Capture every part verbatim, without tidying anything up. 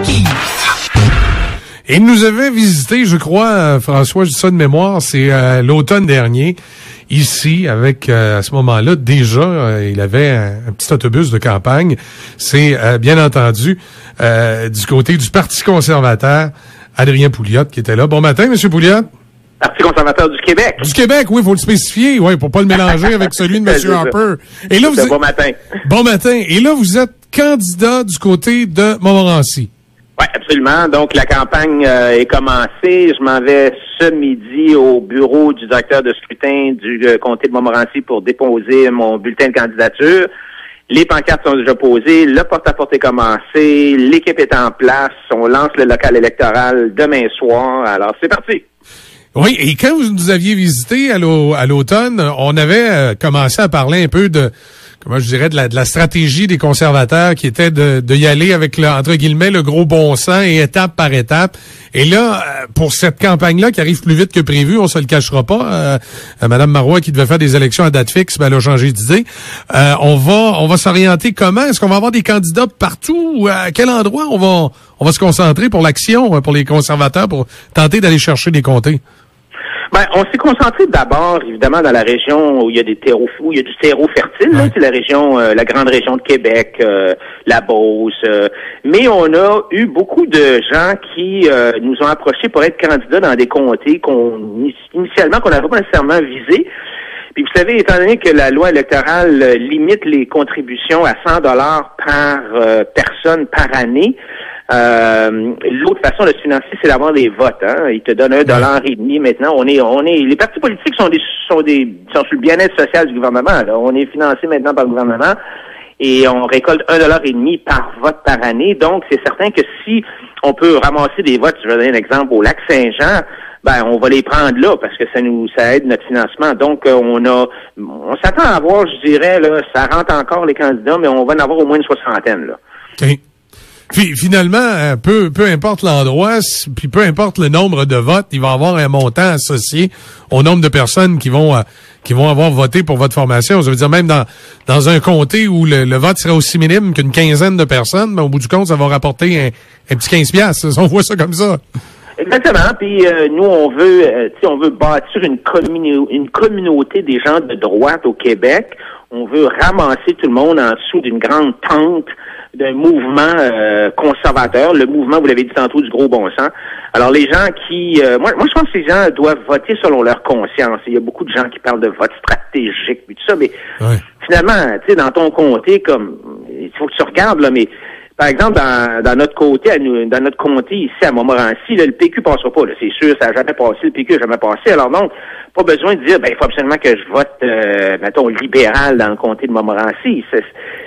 Il nous avait visité, je crois, François, je dis ça de mémoire, c'est euh, l'automne dernier, ici, avec, euh, à ce moment-là, déjà, euh, il avait un, un petit autobus de campagne. C'est, euh, bien entendu, euh, du côté du Parti conservateur, Adrien Pouliot qui était là. Bon matin, Monsieur Pouliot. Parti conservateur du Québec. Du Québec, oui, il faut le spécifier, oui, pour pas le mélanger avec celui de Monsieur Harper. Et là, vous êtes... Bon matin. Bon matin. Et là, vous êtes candidat du côté de Montmorency. Oui, absolument. Donc, la campagne euh, est commencée. Je m'en vais ce midi au bureau du directeur de scrutin du euh, comté de Montmorency pour déposer mon bulletin de candidature. Les pancartes sont déjà posées, le porte-à-porte est commencé, l'équipe est en place, on lance le local électoral demain soir. Alors, c'est parti. Oui, et quand vous nous aviez visité à l'automne, on avait euh, commencé à parler un peu de, comment je dirais, de la, de la stratégie des conservateurs qui était de, de y aller avec, le, entre guillemets, le gros bon sens et étape par étape. Et là, euh, pour cette campagne-là qui arrive plus vite que prévu, on se le cachera pas, euh, euh, Mme Marois qui devait faire des élections à date fixe, ben, elle a changé d'idée. Euh, on va on va s'orienter comment? Est-ce qu'on va avoir des candidats partout? Ou à quel endroit on va on va se concentrer pour l'action, pour les conservateurs, pour tenter d'aller chercher des comtés? Ben, on s'est concentré d'abord, évidemment, dans la région où il y a des terreaux, où il y a du terreau fertile, ouais. C'est la région, euh, la grande région de Québec, euh, la Beauce. Euh, mais on a eu beaucoup de gens qui euh, nous ont approchés pour être candidats dans des comtés qu'on initialement qu'on n'avait pas nécessairement visés. Puis vous savez, étant donné que la loi électorale euh, limite les contributions à cent dollars par euh, personne par année. Euh, l'autre façon de se financer, c'est d'avoir des votes. Hein. Ils te donnent un dollar et demi maintenant. On est, on est. Les partis politiques sont des, sont des, sont sur le bien-être social du gouvernement. Là. On est financé maintenant par le gouvernement et on récolte un dollar et demi par vote par année. Donc, c'est certain que si on peut ramasser des votes, je vais donner un exemple au Lac-Saint-Jean. Ben, on va les prendre là parce que ça nous, ça aide notre financement. Donc, euh, on a, on s'attend à avoir, je dirais, là, ça rentre encore les candidats, mais on va en avoir au moins une soixantaine là. Okay. Puis finalement, peu peu importe l'endroit, puis peu importe le nombre de votes, il va y avoir un montant associé au nombre de personnes qui vont euh, qui vont avoir voté pour votre formation. Ça veut dire même dans dans un comté où le, le vote serait aussi minime qu'une quinzaine de personnes, ben, au bout du compte, ça va rapporter un, un petit quinze piastres. On voit ça comme ça. Exactement. Puis euh, nous, on veut, euh, tu sais, on veut bâtir une commune, une communauté des gens de droite au Québec. On veut ramasser tout le monde en dessous d'une grande tente d'un mouvement euh, conservateur, le mouvement, vous l'avez dit tantôt, du gros bon sens. Alors, les gens qui... Euh, moi, moi, je pense que les gens doivent voter selon leur conscience. Il y a beaucoup de gens qui parlent de vote stratégique, puis tout ça, mais ouais. Finalement, tu sais, dans ton comté, comme... Il faut que tu regardes, là, mais... Par exemple, dans, dans notre côté, à nous, dans notre comté ici à Montmorency, là, le P Q passera pas. Là, c'est sûr, ça n'a jamais passé. Le P Q n'a jamais passé. Alors donc, pas besoin de dire, ben, il faut absolument que je vote, euh, mettons, libéral dans le comté de Montmorency. C'est,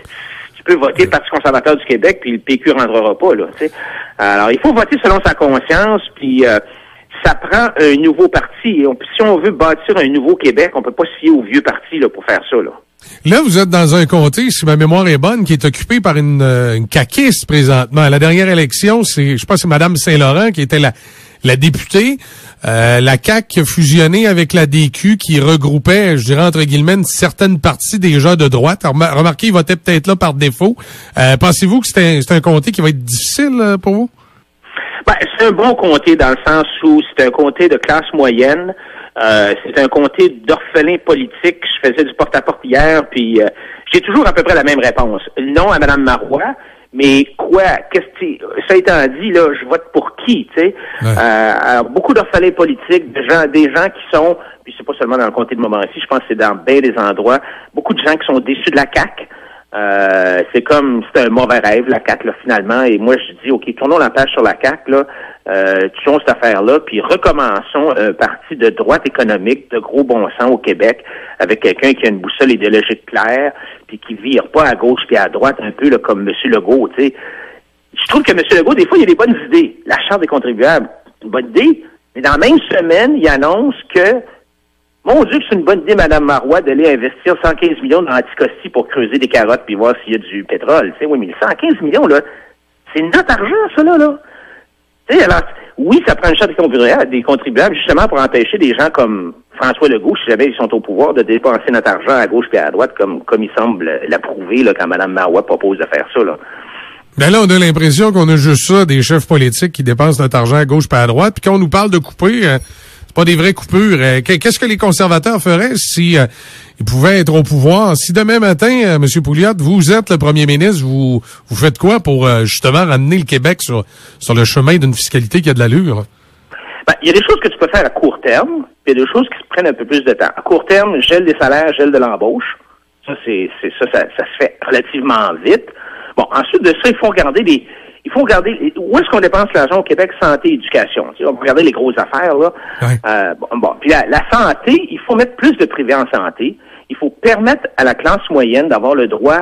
tu peux voter le Parti conservateur du Québec, puis le P Q rentrera pas. Là, t'sais. Alors, il faut voter selon sa conscience, puis euh, ça prend un nouveau parti. On, si on veut bâtir un nouveau Québec, on peut pas se fier au vieux parti là, pour faire ça. Là. Là, vous êtes dans un comté, si ma mémoire est bonne, qui est occupé par une, une caquiste présentement. À la dernière élection, c'est, je pense que c'est Mme Saint-Laurent qui était la, la députée. Euh, la C A Q a fusionné avec la D Q qui regroupait, je dirais entre guillemets, une certaine partie des gens de droite. Remarquez, ils votaient peut-être là par défaut. Euh, pensez-vous que c'est un, c'est un comté qui va être difficile pour vous? Ben, c'est un bon comté dans le sens où c'est un comté de classe moyenne. Euh, c'est un comté d'orphelins politiques. Je faisais du porte-à-porte hier, puis euh, j'ai toujours à peu près la même réponse. Non à Mme Marois, mais quoi? Qu'est-ce que ça étant dit, là, je vote pour qui, tu sais? Ouais. Euh, alors, beaucoup d'orphelins politiques, de gens, des gens qui sont, puis c'est pas seulement dans le comté de Montmorency, je pense que c'est dans bien des endroits, beaucoup de gens qui sont déçus de la C A Q. Euh, c'est comme, c'est un mauvais rêve, la C A Q, là, finalement, et moi, je dis, OK, tournons la page sur la C A Q, là, euh, tuons cette affaire-là, puis recommençons un parti de droite économique, de gros bon sens au Québec, avec quelqu'un qui a une boussole idéologique claire, puis qui vire pas à gauche puis à droite, un peu, là, comme M. Legault, tu sais. Je trouve que M. Legault, des fois, il y a des bonnes idées. La Charte des contribuables, c'est une bonne idée, mais dans la même semaine, il annonce que mon Dieu, que c'est une bonne idée, Mme Marois, d'aller investir cent quinze millions dans Anticosti pour creuser des carottes puis voir s'il y a du pétrole. Tu sais, oui, mais cent quinze millions, là, c'est notre argent, ça, là, là. Tu sais, alors, oui, ça prend une charte des contribuables, justement, pour empêcher des gens comme François Legault, si jamais ils sont au pouvoir, de dépenser notre argent à gauche puis à droite, comme, comme il semble l'approuver, là, quand Mme Marois propose de faire ça, là. Ben là, on a l'impression qu'on a juste ça, des chefs politiques qui dépensent notre argent à gauche et à droite, puis quand on nous parle de couper, euh, c'est pas des vraies coupures. Euh, qu'est-ce que les conservateurs feraient si euh, ils pouvaient être au pouvoir? Si demain matin, euh, M. Pouliot, vous êtes le premier ministre, vous vous faites quoi pour euh, justement ramener le Québec sur sur le chemin d'une fiscalité qui a de l'allure? Ben, il y a des choses que tu peux faire à court terme, puis il y a des choses qui se prennent un peu plus de temps. À court terme, gel des salaires, gel de l'embauche. Ça, c'est, c'est ça, ça, ça se fait relativement vite. Bon, ensuite de ça, il faut regarder les, il faut regarder où est-ce qu'on dépense l'argent au Québec, santé, éducation. Tu sais, on va regarder les grosses affaires, là. Ouais. Euh, bon, bon, puis la, la santé, il faut mettre plus de privé en santé. Il faut permettre à la classe moyenne d'avoir le droit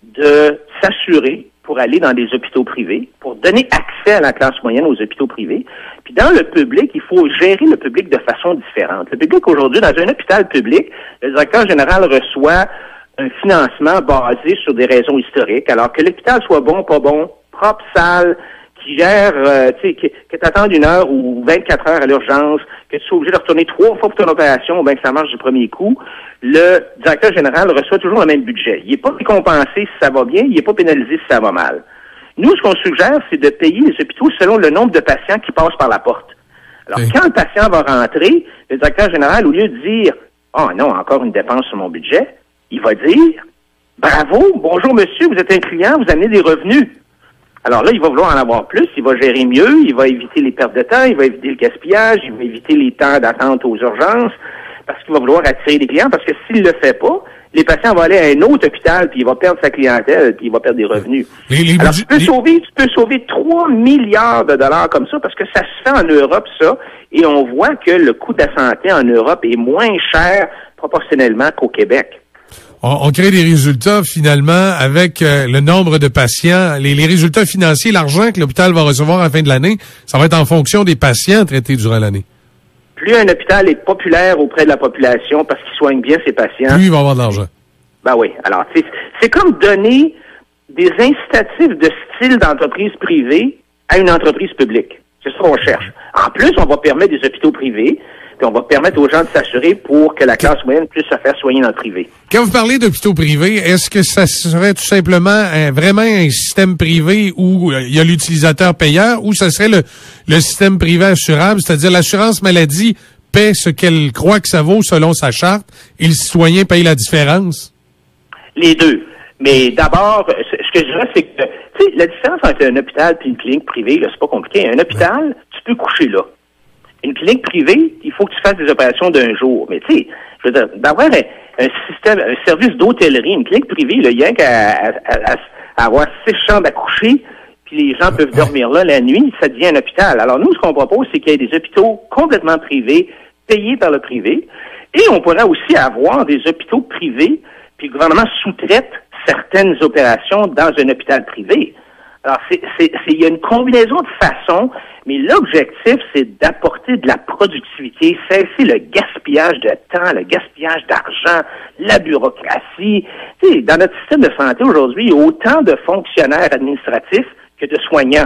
de s'assurer pour aller dans des hôpitaux privés, pour donner accès à la classe moyenne aux hôpitaux privés. Puis dans le public, il faut gérer le public de façon différente. Le public aujourd'hui, dans un hôpital public, le directeur général reçoit un financement basé sur des raisons historiques, alors que l'hôpital soit bon, pas bon, propre, sale, qui gère, euh, tu sais, que, que tu attendes une heure ou vingt-quatre heures à l'urgence, que tu sois obligé de retourner trois fois pour ton opération, ou bien que ça marche du premier coup, le directeur général reçoit toujours le même budget. Il n'est pas récompensé si ça va bien, il n'est pas pénalisé si ça va mal. Nous, ce qu'on suggère, c'est de payer les hôpitaux selon le nombre de patients qui passent par la porte. Alors, oui. Quand le patient va rentrer, le directeur général, au lieu de dire « Oh non, encore une dépense sur mon budget », il va dire « Bravo, bonjour monsieur, vous êtes un client, vous amenez des revenus. » Alors là, il va vouloir en avoir plus, il va gérer mieux, il va éviter les pertes de temps, il va éviter le gaspillage, il va éviter les temps d'attente aux urgences, parce qu'il va vouloir attirer des clients, parce que s'il le fait pas, les patients vont aller à un autre hôpital, puis il va perdre sa clientèle, puis il va perdre des revenus. Les, les Alors, tu peux, les... sauver, tu peux sauver trois milliards de dollars comme ça, parce que ça se fait en Europe, ça, et on voit que le coût de la santé en Europe est moins cher proportionnellement qu'au Québec. On, on crée des résultats, finalement, avec euh, le nombre de patients, les, les résultats financiers, l'argent que l'hôpital va recevoir à la fin de l'année, ça va être en fonction des patients traités durant l'année. Plus un hôpital est populaire auprès de la population parce qu'il soigne bien ses patients, plus il va avoir de l'argent. Ben oui. Alors, c'est, c'est comme donner des incitatifs de style d'entreprise privée à une entreprise publique. C'est ça qu'on cherche. En plus, on va permettre des hôpitaux privés, puis on va permettre aux gens de s'assurer pour que la classe moyenne puisse se faire soigner dans le privé. Quand vous parlez d'hôpitaux privés, est-ce que ça serait tout simplement un, vraiment un système privé où il y a l'utilisateur payeur, ou ça serait le, le système privé assurable, c'est-à-dire l'assurance maladie paie ce qu'elle croit que ça vaut selon sa charte et le citoyen paye la différence? Les deux. Mais d'abord, ce que je dirais, c'est que, tu sais, la différence entre un hôpital et une clinique privée, là, c'est pas compliqué. Un hôpital, ouais. Tu peux coucher là. Une clinique privée, il faut que tu fasses des opérations d'un jour. Mais tu sais, je veux dire, d'avoir un, un système, un service d'hôtellerie, une clinique privée, il y a qu'à à, à, à avoir six chambres à coucher, puis les gens peuvent dormir là la nuit, ça devient un hôpital. Alors nous, ce qu'on propose, c'est qu'il y ait des hôpitaux complètement privés, payés par le privé, et on pourrait aussi avoir des hôpitaux privés, puis le gouvernement sous-traite certaines opérations dans un hôpital privé. Alors, c'est, c'est, c'est, il y a une combinaison de façons, mais l'objectif, c'est d'apporter de la productivité, cesser le gaspillage de temps, le gaspillage d'argent, la bureaucratie. Tu sais, dans notre système de santé aujourd'hui, il y a autant de fonctionnaires administratifs que de soignants.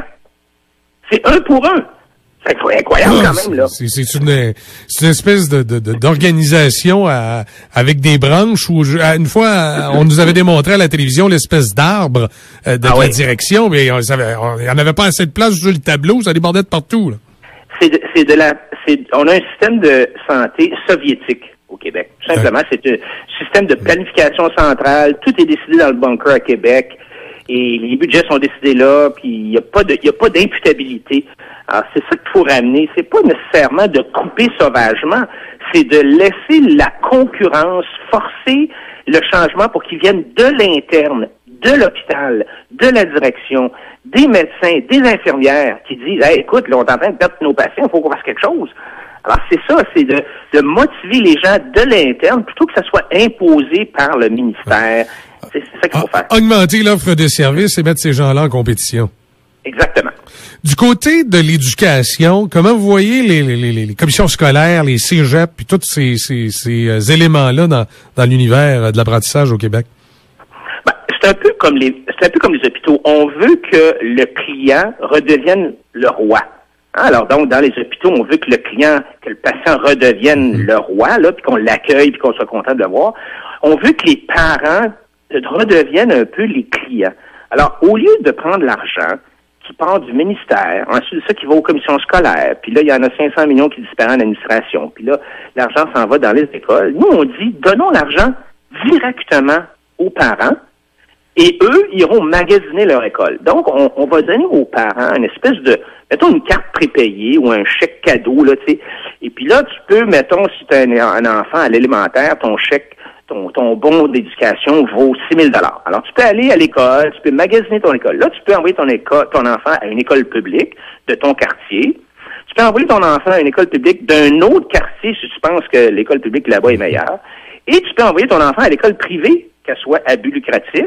C'est un pour un. C'est incroyable ah, quand même, là. C'est, c'est, une, c'est une espèce de, de, de, d'organisation à, avec des branches où, une fois, on nous avait démontré à la télévision l'espèce d'arbre euh, de, ah, de oui. la direction, mais on savait, on, il n'y en avait pas assez de place sur le tableau, ça débordait de partout, là. C'est de, c'est de la, c'est, on a un système de santé soviétique au Québec. Tout simplement, ouais. C'est un système de planification centrale, tout est décidé dans le bunker à Québec, et les budgets sont décidés là, puis il n'y a pas de, il y a pas d'imputabilité. Alors, c'est ça qu'il faut ramener. C'est pas nécessairement de couper sauvagement, c'est de laisser la concurrence forcer le changement pour qu'il vienne de l'interne, de l'hôpital, de la direction, des médecins, des infirmières qui disent hey, « écoute, là, on est en train de perdre nos patients, il faut qu'on fasse quelque chose ». Alors, c'est ça, c'est de, de motiver les gens de l'interne plutôt que ça soit imposé par le ministère. C'est, c'est ça qu'il faut faire. Augmenter l'offre de services et mettre ces gens-là en compétition. Exactement. Du côté de l'éducation, comment vous voyez les, les, les, les commissions scolaires, les cégeps, puis tous ces, ces, ces éléments-là dans, dans l'univers de l'apprentissage au Québec? Ben, c'est un peu comme les, c'est un peu comme les hôpitaux. On veut que le client redevienne le roi. Hein? Alors donc, dans les hôpitaux, on veut que le client, que le patient redevienne mmh. le roi, là, puis qu'on l'accueille, puis qu'on soit content de le voir. On veut que les parents redeviennent un peu les clients. Alors, au lieu de prendre l'argent qui part du ministère, ensuite de ça qui va aux commissions scolaires, puis là, il y en a cinq cents millions qui disparaissent en administration, puis là, l'argent s'en va dans les écoles. Nous, on dit, donnons l'argent directement aux parents, et eux iront magasiner leur école. Donc, on, on va donner aux parents une espèce de, mettons, une carte prépayée ou un chèque cadeau, là, tu sais. Et puis là, tu peux, mettons, si tu as un, un enfant à l'élémentaire, ton chèque, ton, ton bon d'éducation vaut six mille dollars. Alors, tu peux aller à l'école, tu peux magasiner ton école. Là, tu peux envoyer ton école, ton enfant à une école publique de ton quartier. Tu peux envoyer ton enfant à une école publique d'un autre quartier si tu penses que l'école publique là-bas est meilleure. Et tu peux envoyer ton enfant à l'école privée, qu'elle soit à but lucratif,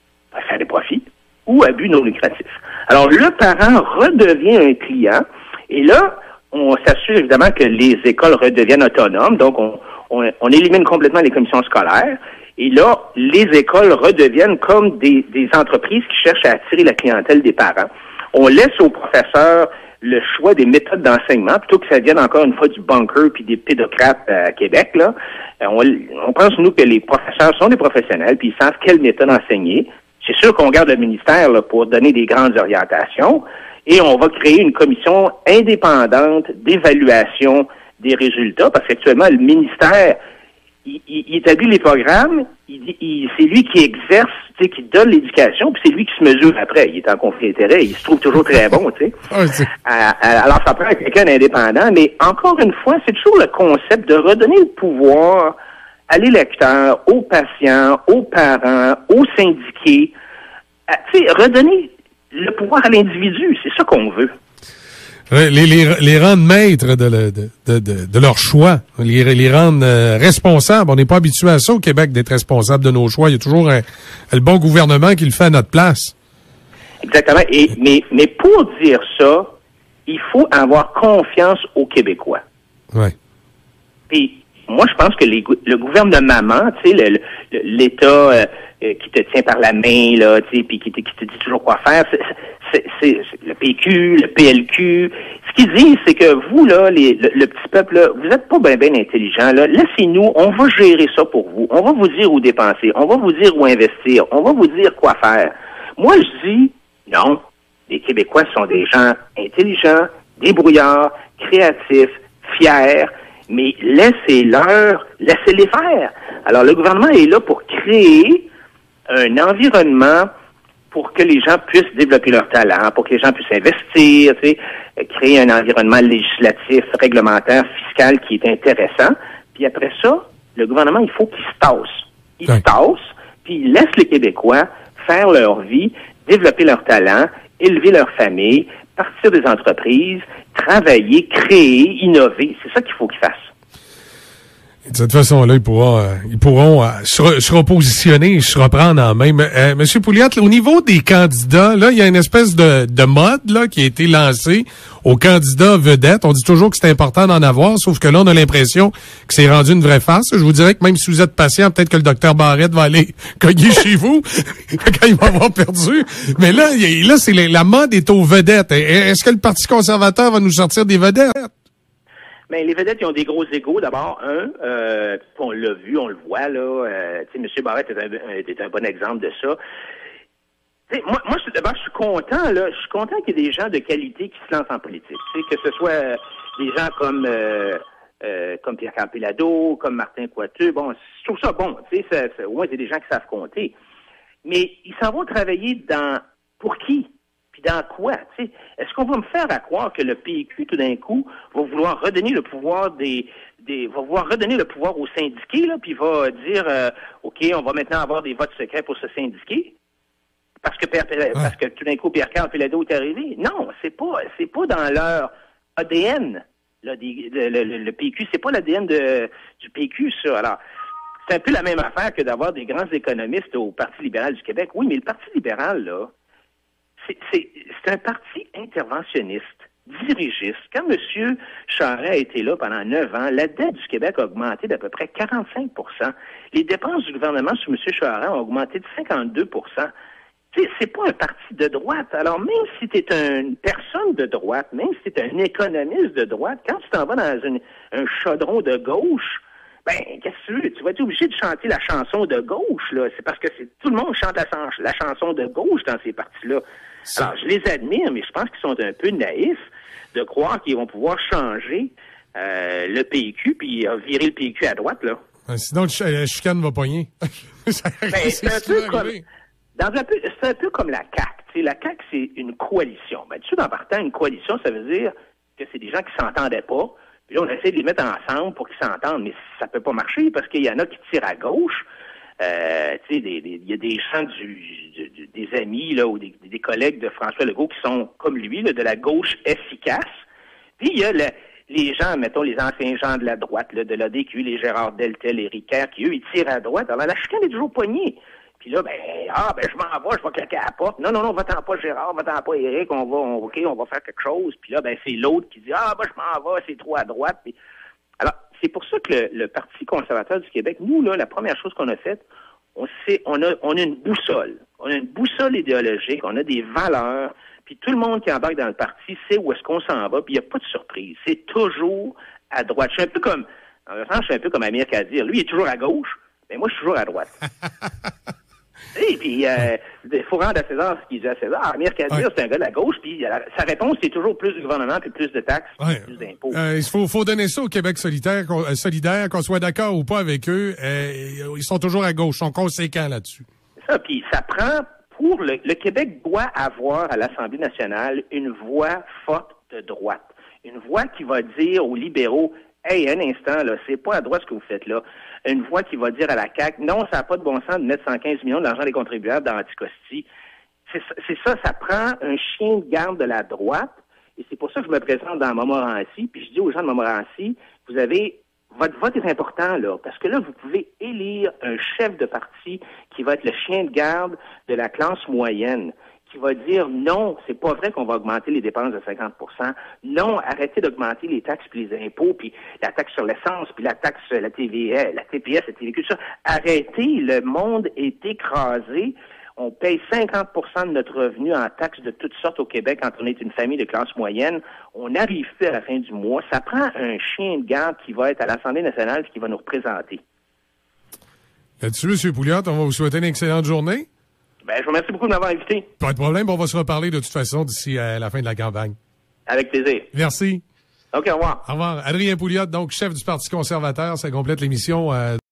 à faire des profits, ou à but non lucratif. Alors, le parent redevient un client, et là, on s'assure évidemment que les écoles redeviennent autonomes, donc on, on, on élimine complètement les commissions scolaires, et là, les écoles redeviennent comme des, des entreprises qui cherchent à attirer la clientèle des parents. On laisse aux professeurs le choix des méthodes d'enseignement, plutôt que ça vienne encore une fois du bunker puis des pédocrates à Québec, là. On, on pense, nous, que les professeurs sont des professionnels, puis ils savent quelle méthode enseigner. C'est sûr qu'on garde le ministère là, pour donner des grandes orientations et on va créer une commission indépendante d'évaluation des résultats parce qu'actuellement, le ministère, il, il, il établit les programmes, il, il, c'est lui qui exerce, tu sais, qui donne l'éducation, puis c'est lui qui se mesure après. Il est en conflit d'intérêt, il se trouve toujours très bon, tu sais. Alors, ça prend quelqu'un d'indépendant, mais encore une fois, c'est toujours le concept de redonner le pouvoir à l'électeur, aux patients, aux parents, aux syndiqués. Tu sais, redonner le pouvoir à l'individu, c'est ça qu'on veut. Les, les, les rendre maîtres de, le, de, de, de, de leur choix, les, les rendre euh, responsables. On n'est pas habitué à ça au Québec, d'être responsable de nos choix. Il y a toujours un, le bon gouvernement qui le fait à notre place. Exactement. Et, mais, mais pour dire ça, il faut avoir confiance aux Québécois. Ouais. Puis, moi, je pense que les, le gouvernement, tu sais, le, le, l'État euh, qui te tient par la main, là, tu sais, puis qui te, qui te dit toujours quoi faire, c'est, c'est, c'est, c'est le P Q, le P L Q. Ce qu'ils disent, c'est que vous, là, les, le, le petit peuple, là, vous êtes pas bien, bien intelligents, là. Laissez-nous, on va gérer ça pour vous. On va vous dire où dépenser. On va vous dire où investir. On va vous dire quoi faire. Moi, je dis, non. Les Québécois sont des gens intelligents, débrouillards, créatifs, fiers, mais laissez-leur, laissez-les faire. Alors, le gouvernement est là pour créer un environnement pour que les gens puissent développer leur talent, pour que les gens puissent investir, tu sais, créer un environnement législatif, réglementaire, fiscal qui est intéressant. Puis après ça, le gouvernement, il faut qu'il se tasse. Il ouais. se tasse, puis il laisse les Québécois faire leur vie, développer leur talent, élever leur famille, partir des entreprises, travailler, créer, innover. C'est ça qu'il faut qu'ils fassent. Et de cette façon-là, ils pourront, euh, ils pourront euh, se, re, se repositionner et se reprendre en main. Euh, Monsieur Pouliot, au niveau des candidats, là, il y a une espèce de, de mode là qui a été lancé aux candidats vedettes. On dit toujours que c'est important d'en avoir, sauf que là, on a l'impression que c'est rendu une vraie farce. Je vous dirais que même si vous êtes patient, peut-être que le docteur Barrette va aller cogner chez vous quand il va avoir perdu. Mais là, y a, là, c'est la mode est aux vedettes. Est-ce que le Parti conservateur va nous sortir des vedettes? Ben, les vedettes, ils ont des gros égos. D'abord, un, euh, on l'a vu, on le voit, là. Euh, tu sais, M. Barrette est un, est un bon exemple de ça. T'sais, moi, moi, d'abord, je suis content, là. Je suis content qu'il y ait des gens de qualité qui se lancent en politique. Tu sais, que ce soit des gens comme euh, euh, comme Pierre-Carl Péladeau, comme Martin Coiteux. Bon, je trouve ça bon. Tu sais, au moins, c'est des gens qui savent compter. Mais ils s'en vont travailler dans pour qui? Dans quoi? T'sais? Est-ce qu'on va me faire à croire que le P Q, tout d'un coup, va vouloir redonner le pouvoir des, des va vouloir redonner le pouvoir aux syndiqués, là, puis va dire euh, OK, on va maintenant avoir des votes secrets pour se syndiquer? Parce que Pierre, ouais. parce que tout d'un coup, Pierre-Carl Péladeau est arrivé? Non, c'est pas c'est pas dans leur A D N. Là, des, le, le, le P Q, c'est pas l'A D N de, du P Q, ça. Alors, c'est un peu la même affaire que d'avoir des grands économistes au Parti libéral du Québec. Oui, mais le Parti libéral, là, C'est, c'est, c'est un parti interventionniste, dirigiste. Quand M. Charest a été là pendant neuf ans, la dette du Québec a augmenté d'à peu près quarante-cinq pour cent. Les dépenses du gouvernement sous M. Charest ont augmenté de cinquante-deux pour cent. C'est, c'est pas un parti de droite. Alors, même si tu es une personne de droite, même si tu es un économiste de droite, quand tu t'en vas dans une, un chaudron de gauche, Ben, qu'est-ce que tu veux? Tu vas être obligé de chanter la chanson de gauche, là. C'est parce que c'est tout le monde chante la, la chanson de gauche dans ces partis-là. Alors, je les admire, mais je pense qu'ils sont un peu naïfs de croire qu'ils vont pouvoir changer euh, le P Q puis euh, virer le P Q à droite, là. Sinon, la chicane va pogner. Ben, c'est un peu comme, dans un peu, c'est un peu comme la C A Q. T'sais, la C A Q, c'est une coalition. Ben, tu sais, en partant, une coalition, ça veut dire que c'est des gens qui s'entendaient pas. Puis là, on essaie de les mettre ensemble pour qu'ils s'entendent, mais ça peut pas marcher parce qu'il y en a qui tirent à gauche. Euh, tu sais, il y a des gens du, du, du, des amis là ou des, des collègues de François Legault qui sont comme lui, là, de la gauche efficace. Puis il y a le, les gens, mettons les anciens gens de la droite, là, de l'A D Q, les Gérard Deltel, les Ricard, qui eux, ils tirent à droite. Alors la chicane est toujours poignée. Puis là, ben, ah, ben, je m'en vais, je vais claquer à la porte. Non, non, non, va-t'en pas, Gérard, va-t'en pas, Éric, on va, on, OK, on va faire quelque chose. Puis là, ben, c'est l'autre qui dit, ah, ben, je m'en vais, c'est trop à droite. Puis, alors, c'est pour ça que le, le Parti conservateur du Québec, nous, là, la première chose qu'on a faite, on sait, on a, on a une boussole. On a une boussole idéologique, on a des valeurs. Puis tout le monde qui embarque dans le parti sait où est-ce qu'on s'en va, puis il n'y a pas de surprise. C'est toujours à droite. Je suis un peu comme, en le sens, je suis un peu comme Amir Kadir. Lui, il est toujours à gauche, mais moi, je suis toujours à droite. Et puis, euh, il faut rendre à César ce qu'il dit à César. Amir Kadir, ouais. C'est un gars de la gauche, puis euh, sa réponse, c'est toujours plus de gouvernement, puis plus de taxes, ouais. plus d'impôts. Euh, il faut, faut donner ça au Québec solitaire, qu'on, euh, solidaire, qu'on soit d'accord ou pas avec eux. Euh, ils sont toujours à gauche, ils sont conséquents là-dessus. C'est ça, puis ça prend, pour le, le Québec doit avoir à l'Assemblée nationale une voix forte de droite. Une voix qui va dire aux libéraux, hey, un instant, là, c'est pas à droite ce que vous faites là. Une voix qui va dire à la C A Q, non, ça n'a pas de bon sens de mettre cent quinze millions d'argent des contribuables dans Anticosti. C'est, c'est ça, ça prend un chien de garde de la droite, et c'est pour ça que je me présente dans Montmorency, puis je dis aux gens de Montmorency, vous avez, votre vote est important, là, parce que là, vous pouvez élire un chef de parti qui va être le chien de garde de la classe moyenne, qui va dire non, c'est pas vrai qu'on va augmenter les dépenses de cinquante pour cent. Non, arrêtez d'augmenter les taxes puis les impôts, puis la taxe sur l'essence, puis la taxe, la T V S, la T P S, la T V Q, tout ça. Arrêtez, le monde est écrasé. On paye cinquante pour cent de notre revenu en taxes de toutes sortes au Québec quand on est une famille de classe moyenne. On n'arrive plus à la fin du mois. Ça prend un chien de garde qui va être à l'Assemblée nationale et qui va nous représenter. Là-dessus, M. Pouliot, on va vous souhaiter une excellente journée. Ben, je vous remercie beaucoup de m'avoir invité. Pas de problème, on va se reparler de toute façon d'ici à la fin de la campagne. Avec plaisir. Merci. OK, au revoir. Au revoir. Adrien Pouliot, donc chef du Parti conservateur, ça complète l'émission. Euh